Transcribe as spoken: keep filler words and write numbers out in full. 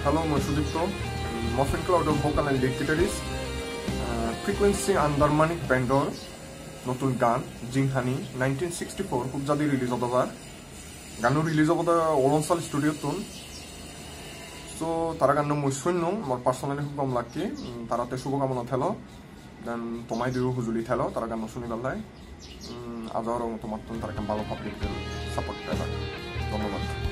Hello, মই সুদীপ্ত মফিন ক্লাউডৰ vocal and lead guitarist frequency আণ্ডাৰমানিক বেণ্ডৰ নতুন গান জিংহানি নাইনটিন ছিক্সটি ফ'ৰ খুব জাদি ৰিলিজ হ'ব বাৰ গানো ৰিলিজ হ'ব অৰুণাচল ষ্টুডিঅ'টোন সো তারা গান মই শূন্য মোৰ পাৰ্চনেলি খুব কম লাকি তারাতে শুভকামনা থেলো দেন তোমায় দিও হুজুলি থেলো তারা গান শুনি পেলাই আজ আর তোমার তারা ভালো পাবলিক সাপোর্ট পেলা ধন্যবাদ।